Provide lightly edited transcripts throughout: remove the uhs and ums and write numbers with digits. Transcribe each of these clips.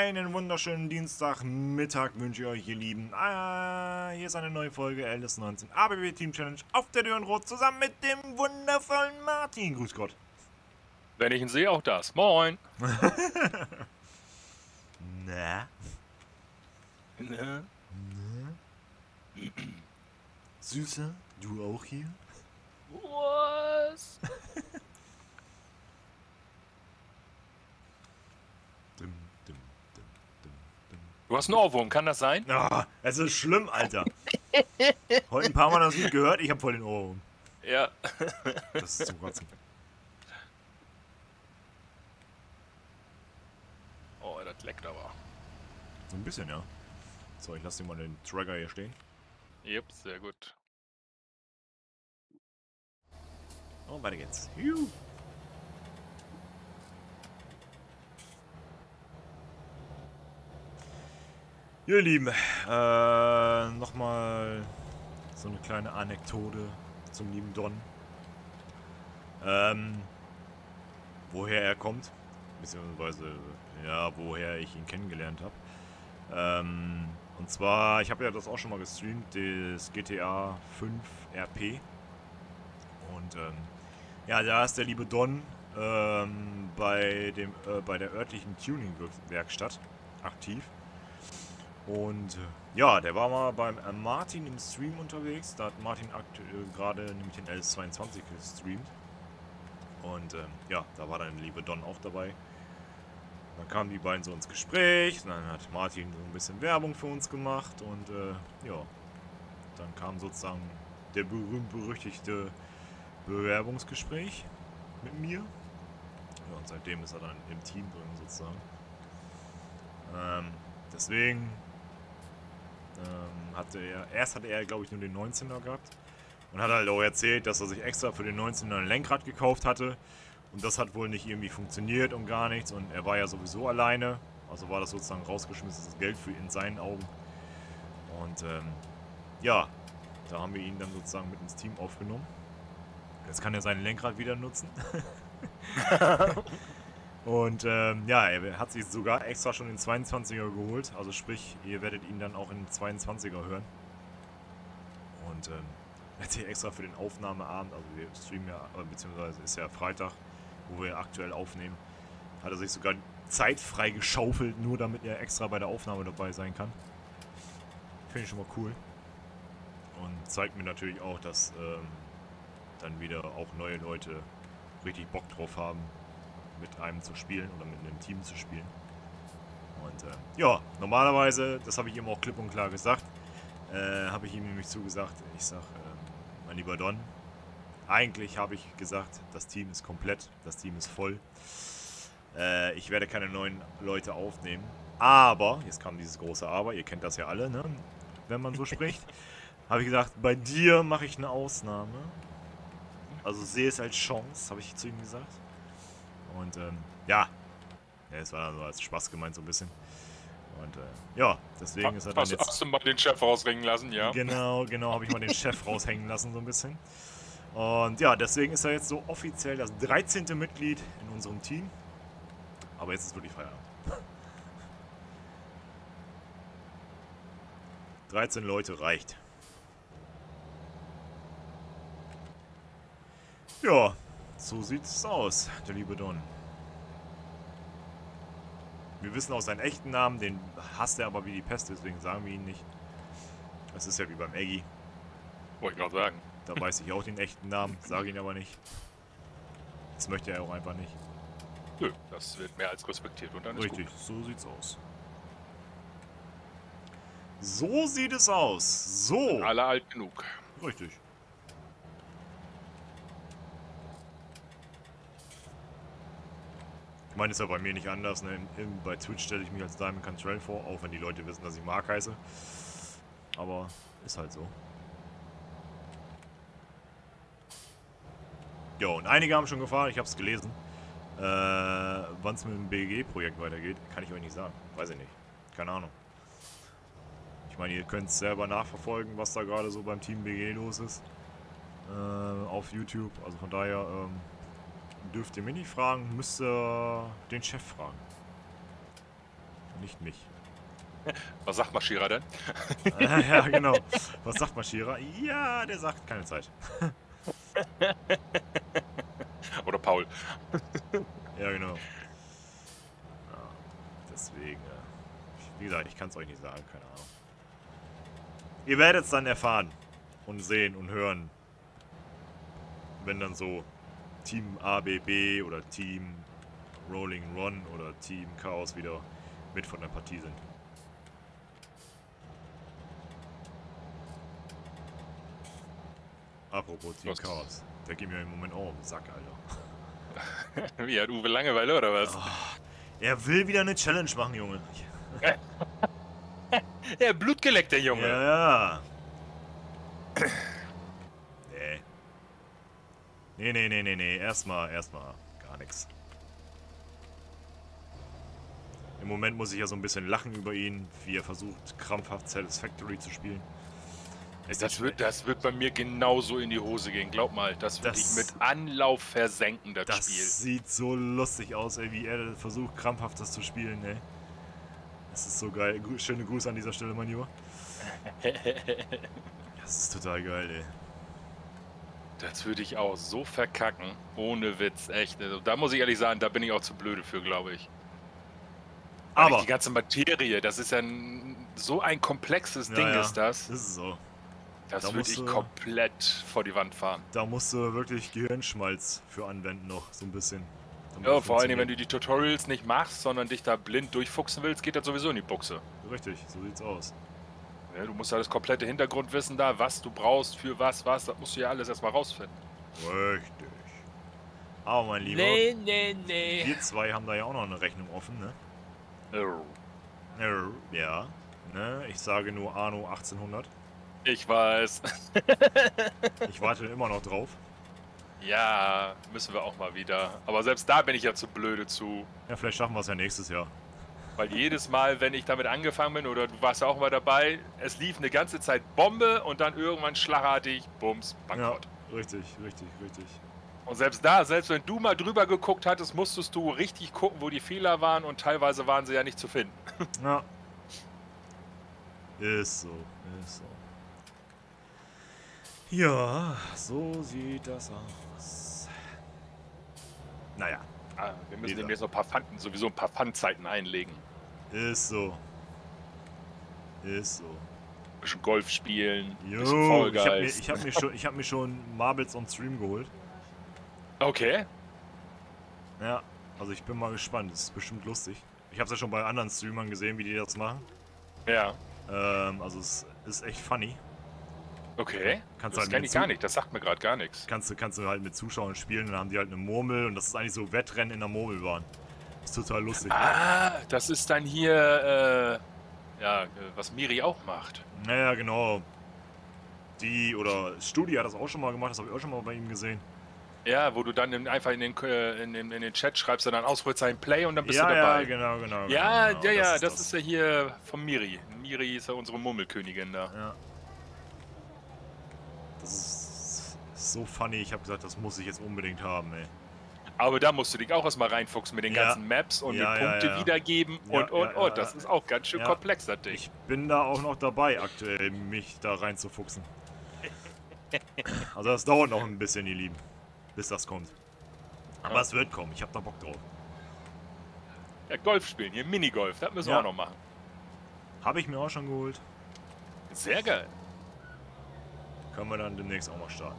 Einen wunderschönen Dienstagmittag wünsche ich euch, ihr Lieben. Hier ist eine neue Folge LS19 ABB Team Challenge auf der Dürrenrot zusammen mit dem wundervollen Martin. Grüß Gott. Wenn ich ihn sehe, auch das. Moin. Na? Ne? Süßer, du auch hier? Was? Dim, dim, dim, dim, dim. Du hast einen Ohrwurm, kann das sein? Ah, es ist schlimm, Alter. Heute ein paar Mal das Lied gehört, ich hab voll den Ohrwurm. Ja. Das ist zum Kotzen. Oh, das leckt aber. So ein bisschen, ja. So, ich lasse dir mal den Trigger hier stehen. Yep, sehr gut. Und weiter geht's. Juhu. Ihr Lieben, nochmal so eine kleine Anekdote zum lieben Don. Woher er kommt, beziehungsweise, ja, woher ich ihn kennengelernt habe. Und zwar, ich habe ja das auch schon mal gestreamt, das GTA 5 RP. Und, ja, da ist der liebe Don bei der örtlichen Tuning-Werkstatt aktiv. Und ja, der war mal beim Martin im Stream unterwegs. Da hat Martin gerade nämlich den LS22 gestreamt. Und ja, da war dann der liebe Don auch dabei. Dann kamen die beiden so ins Gespräch. Dann hat Martin so ein bisschen Werbung für uns gemacht. Und ja, dann kam sozusagen der berühmt-berüchtigte Bewerbungsgespräch mit mir. Ja, und seitdem ist er dann im Team drin sozusagen. Deswegen hatte er, glaube ich, nur den 19er gehabt. Und hat halt auch erzählt, dass er sich extra für den 19er ein Lenkrad gekauft hatte. Und das hat wohl nicht irgendwie funktioniert und gar nichts. Und er war ja sowieso alleine. Also war das sozusagen rausgeschmissenes Geld für ihn in seinen Augen. Und ja, da haben wir ihn dann sozusagen mit ins Team aufgenommen. Jetzt kann er sein Lenkrad wieder nutzen. Und ja, er hat sich sogar extra schon den 22er geholt. Also sprich, ihr werdet ihn dann auch in den 22er hören. Und er hat sich extra für den Aufnahmeabend, also wir streamen ja, beziehungsweise ist ja Freitag, wo wir aktuell aufnehmen, hat er sich sogar Zeit frei geschaufelt, nur damit er extra bei der Aufnahme dabei sein kann. Finde ich schon mal cool. Und zeigt mir natürlich auch, dass dann wieder auch neue Leute richtig Bock drauf haben, mit einem zu spielen oder mit einem Team zu spielen. Und ja, normalerweise, das habe ich ihm auch klipp und klar gesagt, habe ich ihm nämlich zugesagt, ich sag, mein lieber Don, eigentlich habe ich gesagt, das Team ist komplett, das Team ist voll. Ich werde keine neuen Leute aufnehmen, aber, jetzt kam dieses große Aber, ihr kennt das ja alle, ne? Wenn man so spricht, habe ich gesagt, bei dir mache ich eine Ausnahme. Also sehe es als Chance, habe ich zu ihm gesagt. Und ja, es war dann so als Spaß gemeint so ein bisschen. Und ja, deswegen ist er dann jetzt... Hast du mal den Chef rausringen lassen, ja? Genau, habe ich mal den Chef raushängen lassen so ein bisschen. Und ja, deswegen ist er jetzt so offiziell das 13. Mitglied in unserem Team. Aber jetzt ist wirklich Feierabend. 13 Leute reicht. Ja, so sieht's aus, der liebe Don. Wir wissen auch seinen echten Namen, den hasst er aber wie die Pest, deswegen sagen wir ihn nicht. Das ist ja wie beim Eggy. Wollte ich gerade sagen. Da weiß ich auch den echten Namen, sage ihn aber nicht. Das möchte er auch einfach nicht. Nö, das wird mehr als respektiert und dann ist Richtig, gut. so sieht's aus. So sieht es aus. So. Alle alt genug. Richtig. Ich meine, ist ja bei mir nicht anders. Ne? Bei Twitch stelle ich mich als Diamond Control vor, auch wenn die Leute wissen, dass ich Mark heiße. Aber ist halt so. Ja, und einige haben schon gefragt, ich habe es gelesen, wann es mit dem BG-Projekt weitergeht. Kann ich euch nicht sagen. Weiß ich nicht. Keine Ahnung. Ich meine, ihr könnt es selber nachverfolgen, was da gerade so beim Team BG los ist. Auf YouTube. Also von daher dürft ihr mich nicht fragen, müsst ihr den Chef fragen. nicht mich. Was sagt Maschierer denn? Ja, genau. Was sagt Maschierer? Ja, der sagt keine Zeit. Oder Paul. Ja, genau. Ja, deswegen, wie gesagt, ich kann es euch nicht sagen, keine Ahnung. Ihr werdet es dann erfahren und sehen und hören, wenn dann so Team ABB oder Team Rolling Run oder Team Chaos wieder mit von der Partie sind. Apropos Team Was? Chaos, der geht mir im Moment auch um den Sack, Alter. Wie, hat Uwe Langeweile oder was? Er will wieder eine Challenge machen, Junge. Ja, blutgeleckt, der Junge. Ja, ja. Nee. Erstmal gar nichts. Im Moment muss ich ja so ein bisschen lachen über ihn, wie er versucht, krampfhaft Satisfactory zu spielen. Das wird bei mir genauso in die Hose gehen, glaub mal. Das würde ich mit Anlauf versenken, das Spiel. Das sieht so lustig aus, ey, wie er versucht, krampfhaft das zu spielen, ey. Das ist so geil. Schöne Grüße an dieser Stelle, mein Junge. Das ist total geil, ey. Das würde ich auch so verkacken. Ohne Witz, echt. Also, da muss ich ehrlich sagen, da bin ich auch zu blöde für, glaube ich. Aber die ganze Materie, das ist ja so ein komplexes Ding, ist das. Das ist so. Das würde ich komplett vor die Wand fahren. Da musst du wirklich Gehirnschmalz für anwenden noch, so ein bisschen. Ja, vor allem, wenn du die Tutorials nicht machst, sondern dich da blind durchfuchsen willst, geht das sowieso in die Buchse. Richtig, so sieht's aus. Ja, du musst ja das komplette Hintergrundwissen da, was du brauchst, für was, das musst du ja alles erstmal rausfinden. Richtig. Aber mein Lieber, Nee. wir zwei haben da ja auch noch eine Rechnung offen, ne? Ja, ne? Ich sage nur Anno 1800. Ich weiß. Ich warte immer noch drauf. Ja, müssen wir auch mal wieder. Aber selbst da bin ich ja zu blöde zu. Ja, vielleicht schaffen wir es ja nächstes Jahr. Weil jedes Mal, wenn ich damit angefangen bin, oder du warst ja auch mal dabei, es lief eine ganze Zeit Bombe und dann irgendwann schlagartig, bums, Bankrott. Ja, richtig. Und selbst da, selbst wenn du mal drüber geguckt hattest, musstest du richtig gucken, wo die Fehler waren und teilweise waren sie ja nicht zu finden. Ja. Ist so. Ja, so sieht das aus. Naja. Wir müssen demnächst noch sowieso ein paar Pfandzeiten einlegen. Ist so. Ein Bisschen Golf spielen, Jo, bisschen Fall Guys. ich hab mir schon Marbles on Stream geholt. Okay. Ja, also ich bin mal gespannt. Das ist bestimmt lustig. Ich hab's ja schon bei anderen Streamern gesehen, wie die das machen. Ja. Also es ist echt funny. Okay. Kannst das halt kenne ich gar nicht, das sagt mir gerade gar nichts. Kannst du halt mit Zuschauern spielen, dann haben die halt eine Murmel und das ist eigentlich so Wettrennen in der Murmelbahn. Das ist total lustig. Das ist dann hier, was Miri auch macht. Naja, genau. Studi hat das auch schon mal gemacht, das habe ich auch schon mal bei ihm gesehen. Ja, wo du dann einfach in den Chat schreibst, dann Ausrufezeichen Play und dann bist du dabei. Ja, genau. Das ist ja hier von Miri. Miri ist ja unsere Murmelkönigin da. Ja. Das ist so funny, ich habe gesagt, das muss ich jetzt unbedingt haben, ey. Aber da musst du dich auch erstmal reinfuchsen mit den ganzen Maps und mit Punkte wiedergeben und. Das ist auch ganz schön komplex, das Ding. Ich bin da auch noch dabei, aktuell, mich da reinzufuchsen. Also das dauert noch ein bisschen, ihr Lieben, bis das kommt. Aber es wird kommen, ich habe da Bock drauf. Ja, Golf spielen, hier Minigolf, das müssen wir auch noch machen. Habe ich mir auch schon geholt. Sehr geil. Können wir dann demnächst auch mal starten.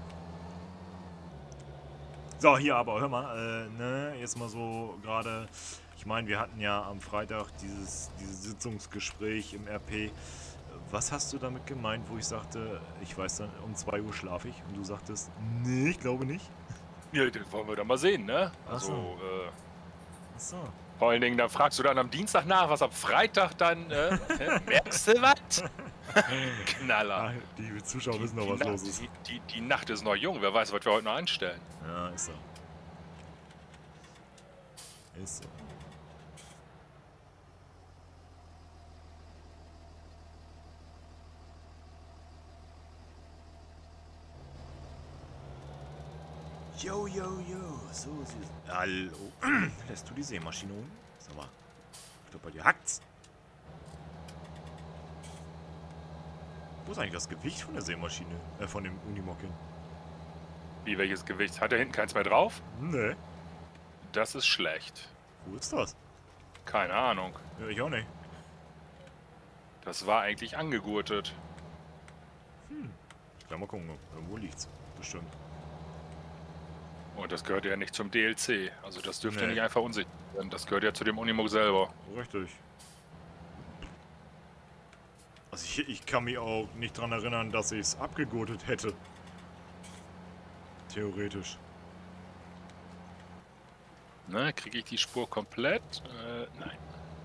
So, hier aber, hör mal, jetzt mal so gerade, ich meine, wir hatten ja am Freitag dieses Sitzungsgespräch im RP. Was hast du damit gemeint, wo ich sagte, ich weiß dann, um 2 Uhr schlafe ich und du sagtest, nee, ich glaube nicht? Ja, das wollen wir dann mal sehen, ne? Also, Achso. Vor allen Dingen, da fragst du dann am Dienstag nach, was am Freitag dann, merkst du was? Knaller. Die Zuschauer wissen doch, was los ist. Die Nacht ist noch jung, wer weiß, was wir heute noch anstellen. Ja, ist so. Ist so. Jo, so sieht's. Hallo. Lässt du die Sämaschine unten? Sag mal. Ich glaube, bei dir hackt's. Wo ist eigentlich das Gewicht von der Sämaschine? Von dem Unimog hin? Wie, welches Gewicht? Hat er hinten keins mehr drauf? Nee. Das ist schlecht. Wo ist das? Keine Ahnung. Ja, ich auch nicht. Das war eigentlich angegurtet. Ich kann mal gucken, irgendwo liegt's. Bestimmt. Und das gehört ja nicht zum DLC. Also das dürfte Nee. nicht einfach unsicher werden. Das gehört ja zu dem Unimog selber. Richtig. Also ich kann mich auch nicht dran erinnern, dass ich es abgegurtet hätte. Theoretisch. Ne, kriege ich die Spur komplett? Nein.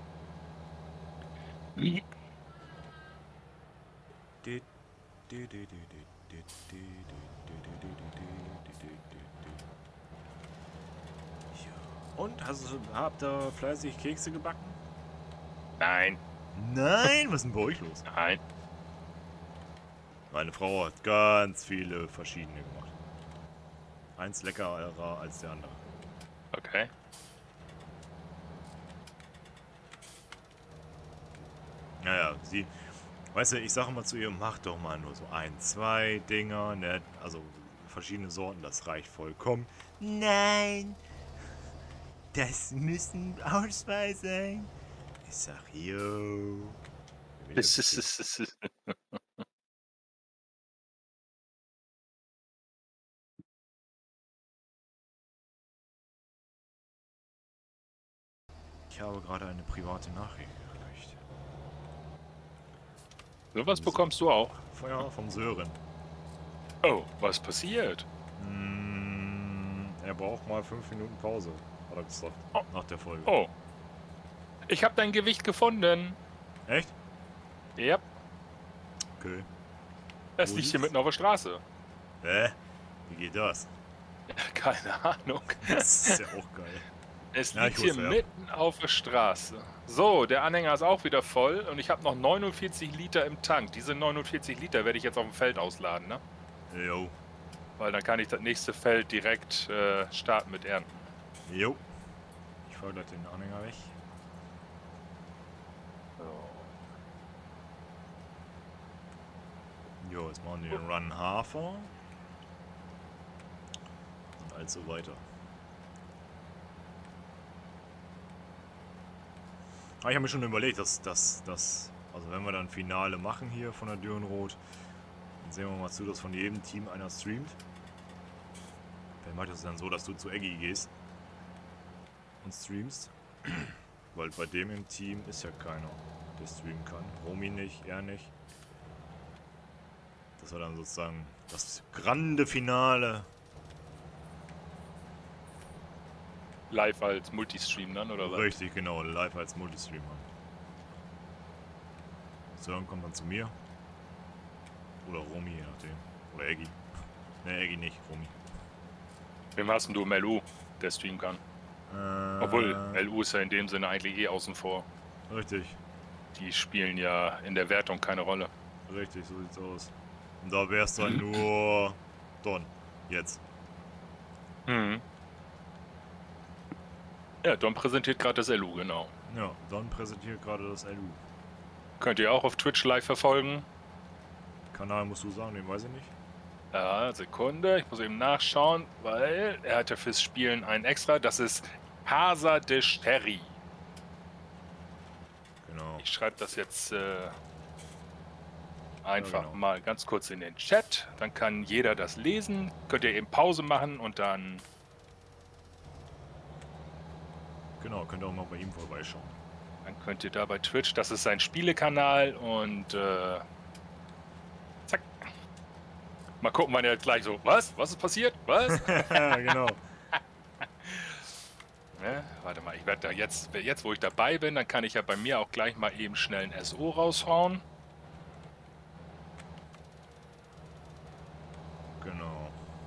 Und habt ihr fleißig Kekse gebacken? Nein. Nein, was ist denn bei euch los? Nein. Meine Frau hat ganz viele verschiedene gemacht. Eins leckerer als der andere. Okay. Naja, sie... Weißt du, ich sage immer zu ihr, mach doch mal nur so 1, 2 Dinger, ne? Also verschiedene Sorten, das reicht vollkommen. Nein, das müssen Auswahl sein. Ich sag, yo. Ich habe gerade eine private Nachricht gekriegt. Sowas bekommst du auch. Feuer vom Sören. Oh, was passiert? Er braucht mal 5 Minuten Pause, hat er gesagt. Oh. Nach der Folge. Oh. Ich habe dein Gewicht gefunden. Echt? Ja, Okay. es Wo liegt hier liegt's? mitten auf der Straße. Hä? Wie geht das? Keine Ahnung. Das ist ja auch geil. Es Ja, liegt ich hier wusste, ja. mitten auf der Straße. So, der Anhänger ist auch wieder voll und ich habe noch 49 Liter im Tank. Diese 49 Liter werde ich jetzt auf dem Feld ausladen, ne? Jo. Weil dann kann ich das nächste Feld direkt starten mit Ernten. Jo. Ich fahr gleich den Anhänger weg. Jo, jetzt machen wir den Run Hafer. Und also weiter. Aber ich habe mir schon überlegt, also wenn wir dann Finale machen hier von der Dürrenrot, dann sehen wir mal zu, dass von jedem Team einer streamt. Vielleicht macht das dann so, dass du zu Eggy gehst und streamst. Weil bei dem im Team ist ja keiner, der streamen kann. Romy nicht, er nicht. Das war dann sozusagen das grande Finale. Live als Multistream dann, oder was? Richtig, genau, live als Multistreamer. Sören kommt dann zu mir. Oder Romy, je nachdem. Oder Eggy. Ne, Eggy nicht, Romy. Wem hast denn du im LU, der streamen kann? Obwohl, LU ist ja in dem Sinne eigentlich eh außen vor. Richtig, Die spielen ja in der Wertung keine Rolle. richtig, so sieht's aus. Und da wär's dann nur Don. Jetzt. Mhm. Ja, Don präsentiert gerade das LU, genau. Ja, Don präsentiert gerade das LU. Könnt ihr auch auf Twitch live verfolgen. Kanal musst du sagen, den weiß ich nicht. Ja, Sekunde, ich muss eben nachschauen, weil er hat ja fürs Spielen einen extra. Das ist Casa de Sterri. Genau. Ich schreibe das jetzt einfach genau. mal ganz kurz in den Chat. Dann kann jeder das lesen. Könnt ihr eben Pause machen und dann... Genau, könnt ihr auch mal bei ihm vorbeischauen. Dann könnt ihr da bei Twitch, das ist sein Spielekanal und zack. Mal gucken, wann er gleich so, was? Was ist passiert? Was? Genau. Ne? Warte mal, ich werde da jetzt, wo ich dabei bin, dann kann ich ja bei mir auch gleich mal eben schnell ein SO raushauen. Genau.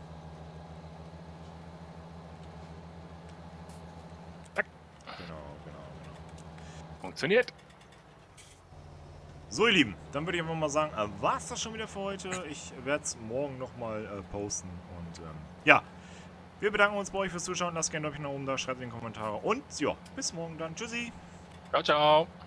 Zack. Genau. Funktioniert. So, ihr Lieben, dann würde ich einfach mal sagen, war es das schon wieder für heute. Ich werde es morgen nochmal posten. Und ja, wir bedanken uns bei euch fürs Zuschauen. Lasst gerne ein Däumchen nach oben da, schreibt in die Kommentare. Und ja, bis morgen dann. Tschüssi. Ciao, ciao.